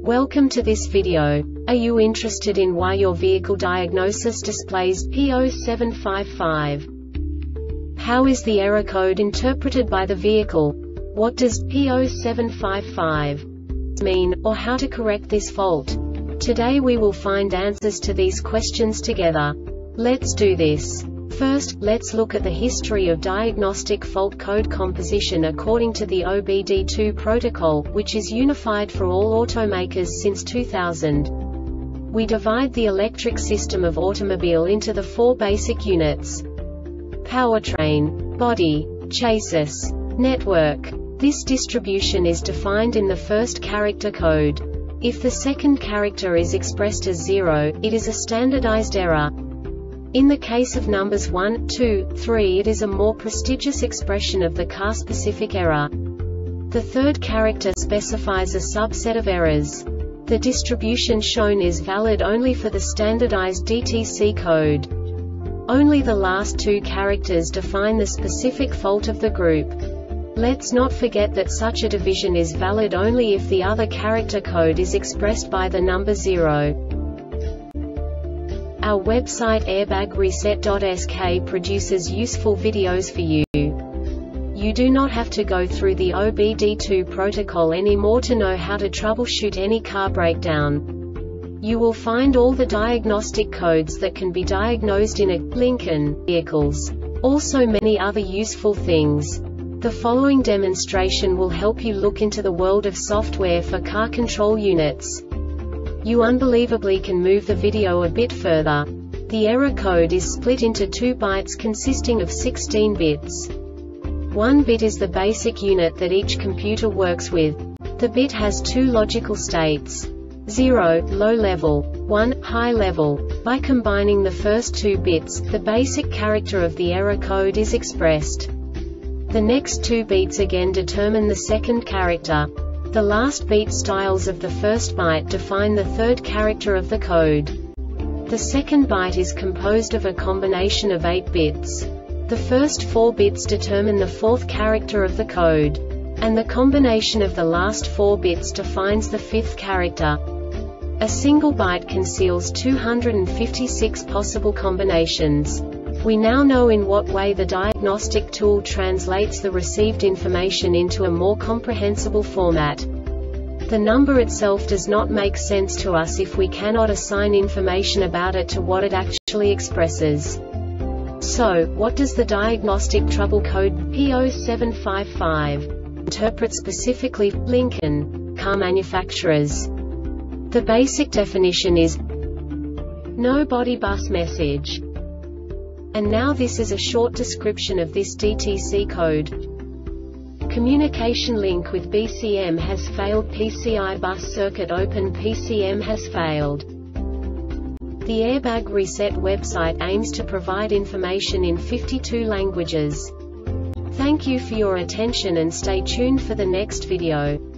Welcome to this video. Are you interested in why your vehicle diagnosis displays P0755? How is the error code interpreted by the vehicle? What does P0755 mean, or how to correct this fault? Today we will find answers to these questions together. Let's do this. First, let's look at the history of diagnostic fault code composition according to the OBD2 protocol, which is unified for all automakers since 2000. We divide the electric system of automobile into the four basic units: powertrain, body, chassis, network. This distribution is defined in the first character code. If the second character is expressed as 0, it is a standardized error. In the case of numbers 1, 2, 3, it is a more prestigious expression of the car-specific error. The third character specifies a subset of errors. The distribution shown is valid only for the standardized DTC code. Only the last two characters define the specific fault of the group. Let's not forget that such a division is valid only if the other character code is expressed by the number 0. Our website airbagreset.sk produces useful videos for you. You do not have to go through the OBD2 protocol anymore to know how to troubleshoot any car breakdown. You will find all the diagnostic codes that can be diagnosed in a Lincoln vehicles. Also many other useful things. The following demonstration will help you look into the world of software for car control units. You unbelievably can move the video a bit further. The error code is split into 2 bytes consisting of 16 bits. 1 bit is the basic unit that each computer works with. The bit has 2 logical states: 0, low level, 1, high level. By combining the first 2 bits, the basic character of the error code is expressed. The next 2 beats again determine the second character. The last beat styles of the first byte define the third character of the code. The second byte is composed of a combination of 8 bits. The first 4 bits determine the fourth character of the code. And the combination of the last 4 bits defines the fifth character. A single byte conceals 256 possible combinations. We now know in what way the diagnostic tool translates the received information into a more comprehensible format. The number itself does not make sense to us if we cannot assign information about it to what it actually expresses. So, what does the diagnostic trouble code P0755 interpret specifically for Lincoln car manufacturers? The basic definition is no body bus message. And now this is a short description of this DTC code. Communication link with BCM has failed. PCI bus circuit open. PCM has failed. The Airbag Reset website aims to provide information in 52 languages. Thank you for your attention and stay tuned for the next video.